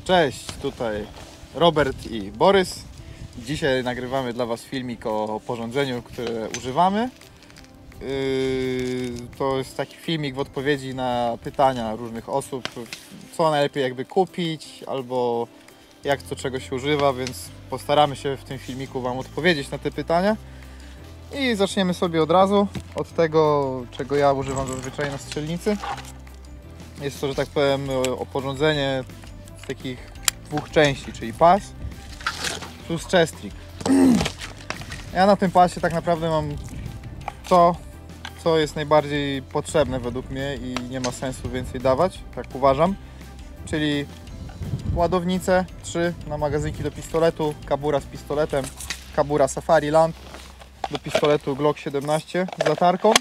Cześć, tutaj Robert i Borys. Dzisiaj nagrywamy dla Was filmik o porządzeniu, które używamy. To jest taki filmik w odpowiedzi na pytania różnych osób, co najlepiej jakby kupić, albo jak co czego się używa, więc postaramy się w tym filmiku Wam odpowiedzieć na te pytania. I zaczniemy sobie od razu od tego, czego ja używam zazwyczaj na strzelnicy. Jest to, że tak powiem, oporządzenie z takich dwóch części, czyli pas plus chest-rig. Ja na tym pasie tak naprawdę mam to, co jest najbardziej potrzebne według mnie i nie ma sensu więcej dawać, tak uważam. Czyli ładownice 3 na magazynki do pistoletu, kabura z pistoletem, kabura Safariland do pistoletu Glock 17 z latarką.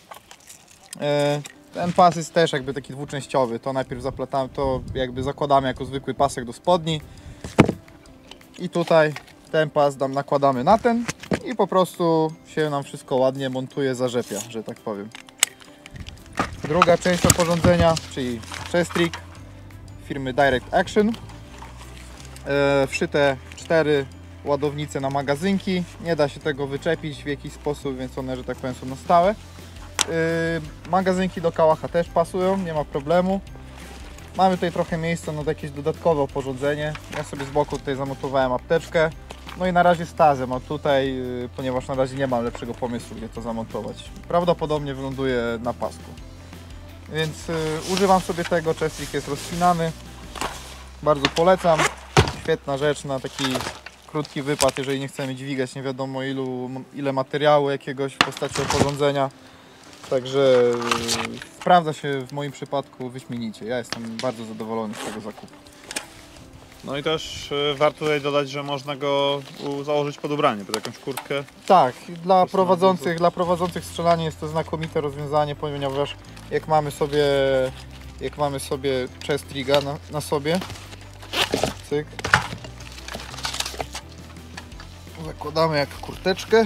Ten pas jest też jakby taki dwuczęściowy, to najpierw zaplatamy, to jakby zakładamy jako zwykły pasek do spodni i tutaj ten pas nakładamy na ten i po prostu się nam wszystko ładnie montuje, zarzepia, że tak powiem. Druga część oporządzenia, czyli chest-rig firmy Direct Action. Wszyte 4 ładownice na magazynki, nie da się tego wyczepić w jakiś sposób, więc one, że tak powiem, są na stałe. Magazynki do kałacha też pasują, nie ma problemu. Mamy tutaj trochę miejsca na jakieś dodatkowe oporządzenie. Ja sobie z boku tutaj zamontowałem apteczkę. No i na razie stazę mam tutaj, ponieważ na razie nie mam lepszego pomysłu, gdzie to zamontować. Prawdopodobnie wyląduje na pasku. Więc używam sobie tego, chest-rig jest rozpinany. Bardzo polecam. Świetna rzecz na taki krótki wypad, jeżeli nie chcemy dźwigać nie wiadomo ile materiału jakiegoś w postaci oporządzenia. Także sprawdza się w moim przypadku wyśmienicie. Ja jestem bardzo zadowolony z tego zakupu. No i też warto tutaj dodać, że można go założyć pod ubranie, pod jakąś kurtkę. Tak, dla prowadzących strzelanie jest to znakomite rozwiązanie, ponieważ jak mamy sobie chest-riga na sobie, cyk, zakładamy jak kurteczkę.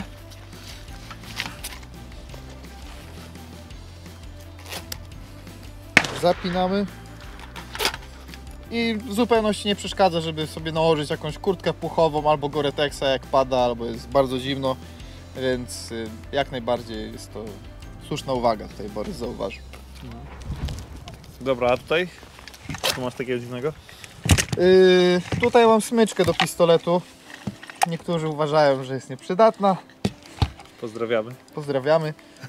Zapinamy i w zupełności nie przeszkadza, żeby sobie nałożyć jakąś kurtkę puchową albo Gore-Texa jak pada, albo jest bardzo zimno, więc jak najbardziej jest to słuszna uwaga, tutaj Borys zauważył. Dobra, a tutaj? Tu masz takiego dziwnego? Tutaj mam smyczkę do pistoletu. Niektórzy uważają, że jest nieprzydatna. Pozdrawiamy. Pozdrawiamy.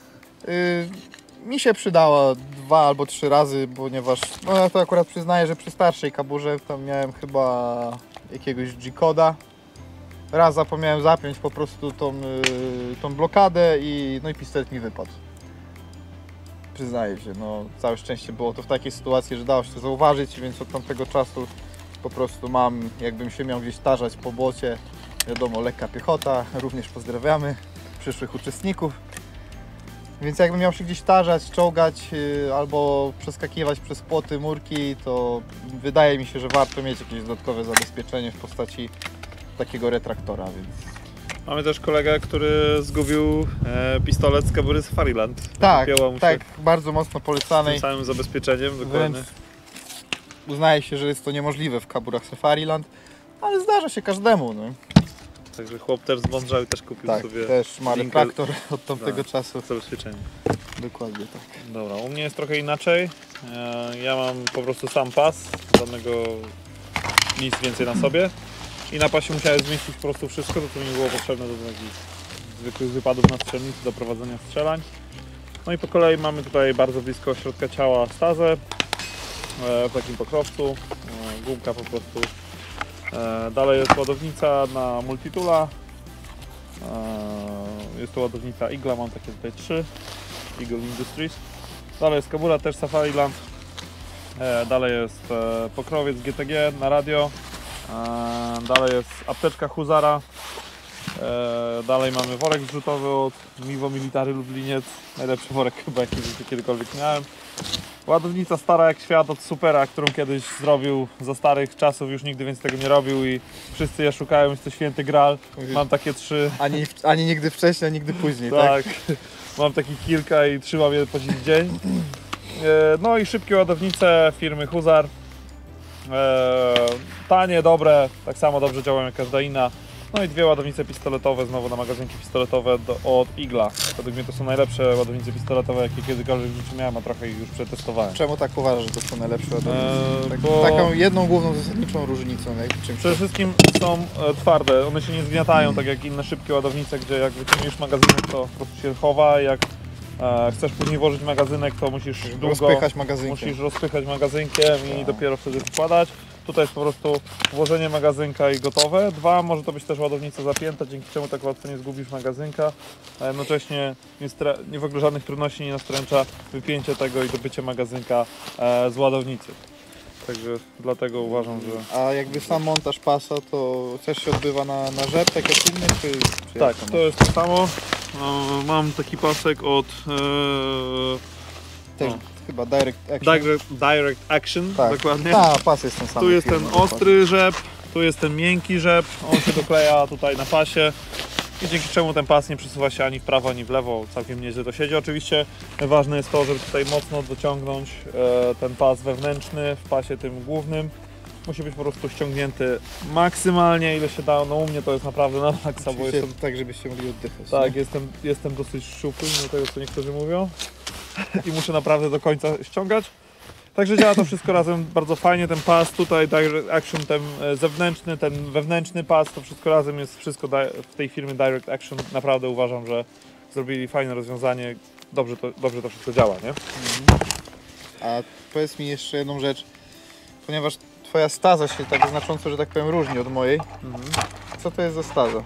Mi się przydała 2 albo 3 razy, ponieważ no ja to akurat przyznaję, że przy starszej kaburze tam miałem chyba jakiegoś G-koda. Raz zapomniałem zapiąć po prostu tą blokadę i no i pistolet mi wypadł. Przyznaję się, no całe szczęście było to w takiej sytuacji, że dało się to zauważyć, więc od tamtego czasu po prostu mam, jakbym się miał gdzieś tarzać po błocie, wiadomo, lekka piechota, również pozdrawiamy przyszłych uczestników. Więc jakbym miał się gdzieś tarzać, czołgać albo przeskakiwać przez płoty, murki, to wydaje mi się, że warto mieć jakieś dodatkowe zabezpieczenie w postaci takiego retraktora. Więc... Mamy też kolegę, który zgubił pistolet z kabury Safariland. Tak, tak, bardzo mocno polecany. Z tym samym zabezpieczeniem, dokładnie. Uznaje się, że jest to niemożliwe w kaburach Safariland, ale zdarza się każdemu. No. Także chłop też zmądrzał i też kupił tak, sobie też ma retraktor od tamtego czasu. Zabezpieczenie. Dokładnie tak. Dobra, u mnie jest trochę inaczej. Ja mam po prostu sam pas, żadnego nic więcej na sobie. I na pasie musiałem zmieścić po prostu wszystko, co mi było potrzebne do takich zwykłych wypadów na strzelnicy, do prowadzenia strzelań. No i po kolei mamy tutaj bardzo blisko środka ciała stazę w takim pokrowcu, gumka po prostu. Dalej jest ładownica na multitula. Jest to ładownica Igla, mam takie tutaj 3. Eagle Industries. Dalej jest kabura też Safariland. Dalej jest pokrowiec GTG na radio. Dalej jest apteczka Huzara. Dalej mamy worek zrzutowy od Miwo Military Lubliniec. Najlepszy worek chyba jaki kiedykolwiek miałem. Ładownica stara jak świat od Supera, którą kiedyś zrobił za starych czasów, już nigdy więcej tego nie robił i wszyscy je szukają, jest to święty graal. Mam takie 3. Ani nigdy wcześniej, ani nigdy później, tak? Mam takich kilka i trzymam je po dziś dzień. No i szybkie ładownice firmy Huzar. Tanie, dobre, tak samo dobrze działają jak każda inna. No i dwie ładownice pistoletowe, znowu na magazynki pistoletowe od Eagla. Według mnie to są najlepsze ładownice pistoletowe, jakie kiedykolwiek w życiu miałem, a trochę ich już przetestowałem. Czemu tak uważasz, że to są najlepsze ładownice? Bo Taką jedną główną zasadniczą różnicą, jak czymś. przede wszystkim są twarde, one się nie zgniatają tak jak inne szybkie ładownice, gdzie jak wyciągniesz magazynek, to po prostu się chowa, jak chcesz później włożyć magazynek, to musisz długo Rozpychać magazynkiem. musisz rozpychać magazynkiem i dopiero wtedy wkładać. Tutaj jest po prostu włożenie magazynka i gotowe. Dwa, może to być też ładownica zapięta, dzięki czemu tak łatwo nie zgubisz magazynka. A jednocześnie nie w ogóle żadnych trudności nie nastręcza wypięcie tego i dobycie magazynka z ładownicy. Także dlatego uważam, że... A jakby sam montaż pasa, to też się odbywa na rzep, tak jak inny, czy Tak, jak to jest to samo. Mam taki pasek od też chyba Direct Action. Direct Action, Tak. dokładnie. Tak, pas jest ten sam. Tu jest ten ostry rzep, tu jest ten miękki rzep, on się dokleja tutaj na pasie i dzięki czemu ten pas nie przesuwa się ani w prawo, ani w lewo, całkiem nieźle to siedzi. Oczywiście ważne jest to, żeby tutaj mocno dociągnąć ten pas wewnętrzny w pasie tym głównym. Musi być po prostu ściągnięty maksymalnie, ile się da. No u mnie to jest naprawdę na maksa, bo jestem... Tak, żebyście mogli oddychać. Tak, jestem dosyć szczupły, mimo tego co niektórzy mówią i muszę naprawdę do końca ściągać. Także działa to wszystko razem bardzo fajnie, ten pas tutaj, Direct Action, ten zewnętrzny, ten wewnętrzny pas, to wszystko razem jest wszystko w tej firmie Direct Action. Naprawdę uważam, że zrobili fajne rozwiązanie, dobrze to wszystko działa, nie? A powiedz mi jeszcze jedną rzecz, ponieważ twoja staza się tak znacząco, że tak powiem, różni od mojej. Co to jest za staza?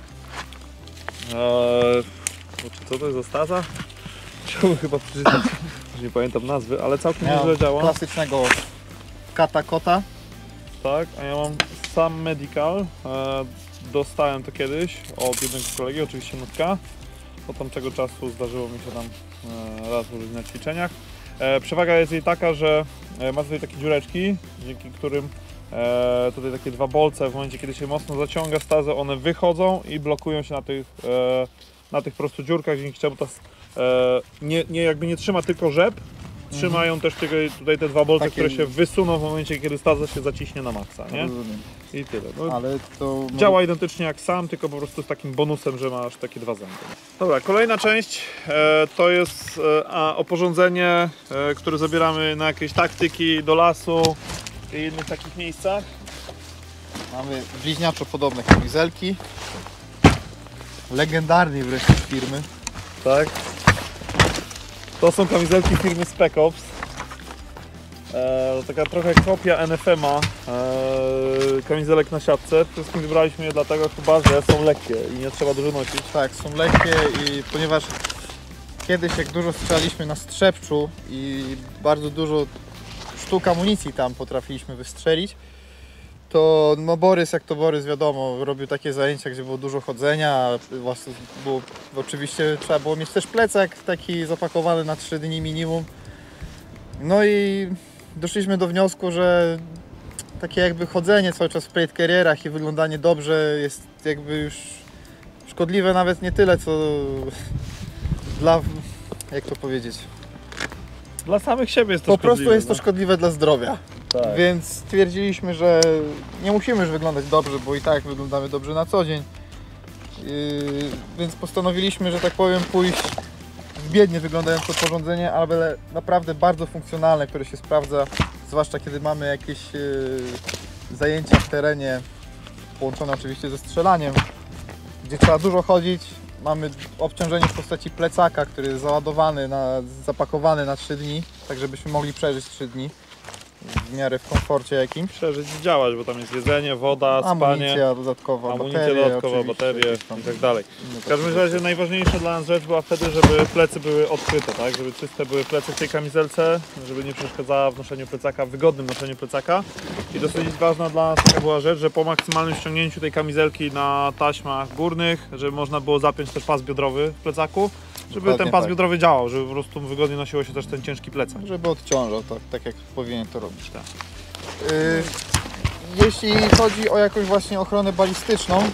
Co to jest za staza? Chciałbym chyba przeczytać, już nie pamiętam nazwy, ale całkiem Ja nieźle działa. klasycznego kata. Tak, a ja mam sam Medical. Dostałem to kiedyś od jednego kolegi, oczywiście nutka. Od tamtego czasu zdarzyło mi się tam raz użyć na ćwiczeniach. Przewaga jest jej taka, że ma tutaj takie dziureczki, dzięki którym tutaj takie dwa bolce, w momencie kiedy się mocno zaciąga stazę, one wychodzą i blokują się na tych po prostu dziurkach, dzięki czemu ta jakby nie trzyma tylko rzep, trzymają też tutaj te dwa bolce, które się wysuną w momencie, kiedy staza się zaciśnie na maksa, nie? I tyle. No, Ale to działa identycznie jak sam, tylko po prostu z takim bonusem, że masz takie dwa zęby. Dobra, kolejna część to jest oporządzenie, które zabieramy na jakieś taktyki do lasu i innych takich miejscach. mamy bliźniaczo podobne kamizelki. Legendarnej wreszcie firmy. Tak. To są kamizelki firmy Spec Ops. Taka trochę kopia NFM-a, kamizelek na siatce. Wszystkim wybraliśmy je dlatego chyba, że są lekkie i nie trzeba dużo nosić. Tak, są lekkie i ponieważ kiedyś jak dużo strzelaliśmy na strzepczu i bardzo dużo sztuk amunicji tam potrafiliśmy wystrzelić, to no Borys, jak to Borys wiadomo, robił takie zajęcia, gdzie było dużo chodzenia, właśnie było, oczywiście trzeba było mieć też plecak taki zapakowany na 3 dni minimum. No i doszliśmy do wniosku, że takie jakby chodzenie cały czas w plate carrierach i wyglądanie dobrze jest jakby już szkodliwe nawet nie tyle co dla, jak to powiedzieć, Dla samych siebie jest to po prostu szkodliwe, jest to szkodliwe dla zdrowia. Tak. Więc stwierdziliśmy, że nie musimy już wyglądać dobrze, bo i tak wyglądamy dobrze na co dzień. Więc postanowiliśmy, że tak powiem, pójść w biednie wyglądające porządzenie, ale naprawdę bardzo funkcjonalne, które się sprawdza, zwłaszcza kiedy mamy jakieś zajęcia w terenie, połączone oczywiście ze strzelaniem, gdzie trzeba dużo chodzić. Mamy obciążenie w postaci plecaka, który jest załadowany, zapakowany na 3 dni, tak żebyśmy mogli przeżyć 3 dni w miarę w komforcie jakimś. Przeżyć i działać, bo tam jest jedzenie, woda, spanie, Amunicja dodatkowa, baterie i tak dalej. W każdym razie najważniejsza dla nas rzecz była wtedy, żeby plecy były odkryte, tak? Żeby czyste były plecy w tej kamizelce, żeby nie przeszkadzała w noszeniu plecaka, w wygodnym noszeniu plecaka. I dosyć ważna dla nas taka była rzecz, że po maksymalnym ściągnięciu tej kamizelki na taśmach górnych, żeby można było zapiąć też pas biodrowy w plecaku, żeby Dokładnie ten pas tak. biodrowy działał, żeby po prostu wygodnie nosiło się też ten ciężki plecak. Żeby odciążał, tak jak powinien to robić. Tak. Jeśli chodzi o jakąś właśnie ochronę balistyczną,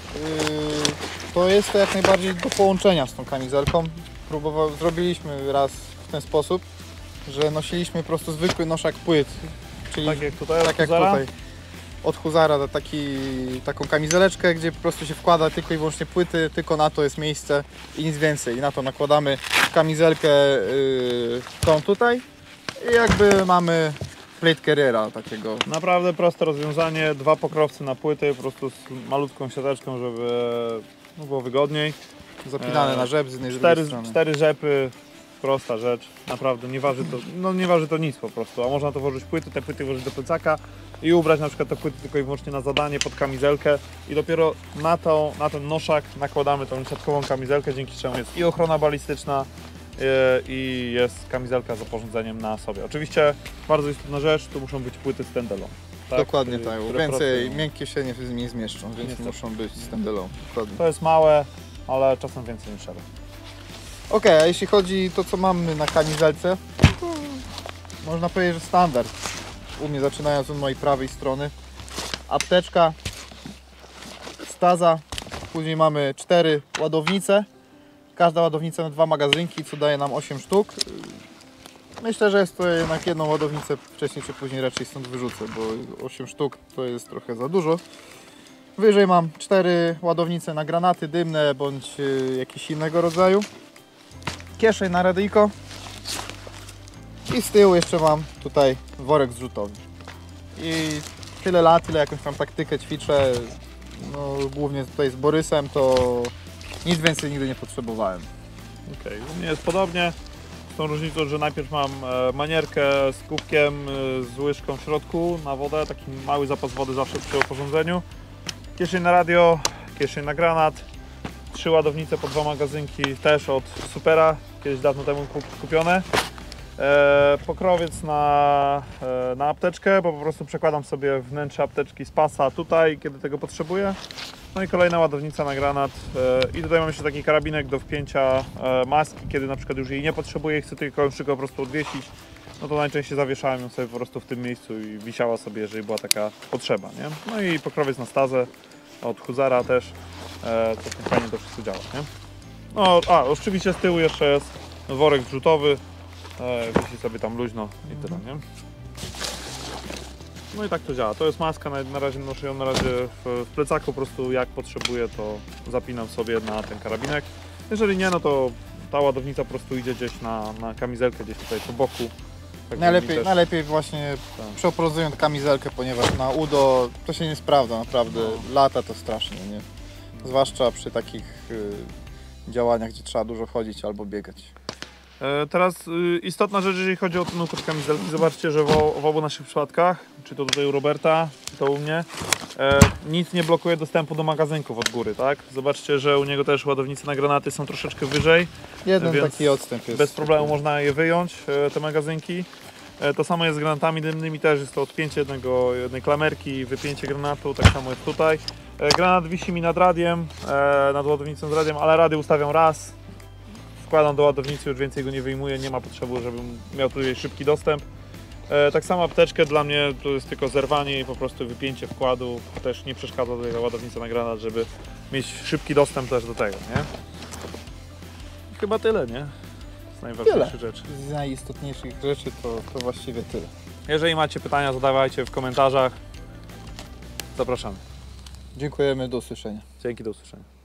to jest to jak najbardziej do połączenia z tą kamizelką. Zrobiliśmy raz w ten sposób, że nosiliśmy po prostu zwykły noszak płyt Czyli Tak jak tutaj, tak jak Huzara? tutaj. Od Huzara taką kamizeleczkę, gdzie po prostu się wkłada tylko i wyłącznie płyty, tylko na to jest miejsce i nic więcej. I na to nakładamy kamizelkę tą tutaj i jakby mamy plate carriera takiego. Naprawdę proste rozwiązanie, 2 pokrowce na płyty, po prostu z malutką siateczką, żeby było wygodniej. Zapinane na rzep z jednej i z drugiej strony. 4 rzepy, prosta rzecz, naprawdę nie waży to nic po prostu, a można to włożyć płyty, te płyty włożyć do plecaka i ubrać na przykład te płyty tylko i wyłącznie na zadanie pod kamizelkę i dopiero na ten noszak nakładamy tą siatkową kamizelkę, dzięki czemu jest i ochrona balistyczna i jest kamizelka z oporządzeniem na sobie. Oczywiście bardzo istotna rzecz, tu muszą być płyty stand-alone. Tak? Dokładnie tak, które więcej prosto- miękkie się nie zmieszczą, więc Niestety. muszą być stand-alone. Dokładnie. To jest małe, ale czasem więcej nie trzeba. Okej, a jeśli chodzi o to, co mamy na kamizelce, to można powiedzieć, że standard. U mnie zaczynając od mojej prawej strony. Apteczka, staza, później mamy 4 ładownice. Każda ładownica ma 2 magazynki, co daje nam 8 sztuk. Myślę, że jest to jednak jedną ładownicę wcześniej czy później raczej stąd wyrzucę, bo 8 sztuk to jest trochę za dużo. Wyżej mam 4 ładownice na granaty dymne bądź jakieś innego rodzaju. Kieszeń na radyjko. I z tyłu jeszcze mam tutaj worek zrzutowy. I tyle lat, ile jakąś tam taktykę ćwiczę, no głównie tutaj z Borysem, to nic więcej nigdy nie potrzebowałem. Okej, u mnie jest podobnie. Z tą różnicą, że najpierw mam manierkę z kubkiem, z łyżką w środku na wodę, taki mały zapas wody zawsze przy oporządzeniu. Kieszeń na radio, kieszeń na granat, 3 ładownice po 2 magazynki też od Supera, kiedyś dawno temu kupione. Pokrowiec na apteczkę, bo po prostu przekładam sobie wnętrze apteczki z pasa tutaj, kiedy tego potrzebuję. No i kolejna ładownica na granat i tutaj mam jeszcze taki karabinek do wpięcia maski, kiedy na przykład już jej nie potrzebuję i chcę tylko po prostu odwiesić, no to najczęściej zawieszałem ją sobie po prostu w tym miejscu i wisiała sobie, jeżeli była taka potrzeba, nie? No i pokrowiec na stazę od Huzara też, całkiem fajnie to wszystko działa, nie? No, oczywiście z tyłu jeszcze jest worek zrzutowy, wisi sobie tam luźno i tyle, nie? No i tak to działa. To jest maska, na razie noszę ją w plecaku, po prostu jak potrzebuję, to zapinam sobie na ten karabinek. Jeżeli nie, no to ta ładownica po prostu idzie gdzieś na kamizelkę, gdzieś tutaj po boku. Tak Najlepiej właśnie przeoporządzując kamizelkę, ponieważ na udo to się nie sprawdza naprawdę, lata to strasznie, nie? Zwłaszcza przy takich działaniach, gdzie trzeba dużo chodzić albo biegać. Teraz istotna rzecz, jeżeli chodzi o ten układ kamizelki. Zobaczcie, że w obu naszych przypadkach, czy to tutaj u Roberta, czy to u mnie, nic nie blokuje dostępu do magazynków od góry, tak? Zobaczcie, że u niego też ładownice na granaty są troszeczkę wyżej. Jeden Więc taki odstęp jest. bez problemu można je wyjąć, te magazynki. To samo jest z granatami dymnymi, też jest to odpięcie jednej klamerki, wypięcie granatu, tak samo jest tutaj. Granat wisi mi nad radiem, nad ładownicą z radiem, ale radio ustawiam raz. Wkładam do ładownicy, już więcej go nie wyjmuję, nie ma potrzeby, żebym miał tutaj szybki dostęp. Tak samo apteczkę dla mnie to jest tylko zerwanie i po prostu wypięcie wkładu, też nie przeszkadza tutaj ta ładownica na granat, żeby mieć szybki dostęp też do tego, nie? Chyba tyle, nie? Z najważniejszych rzeczy. Z najistotniejszych rzeczy to właściwie tyle. Jeżeli macie pytania, zadawajcie w komentarzach. Zapraszamy. Dziękujemy, do usłyszenia. Dzięki, do usłyszenia.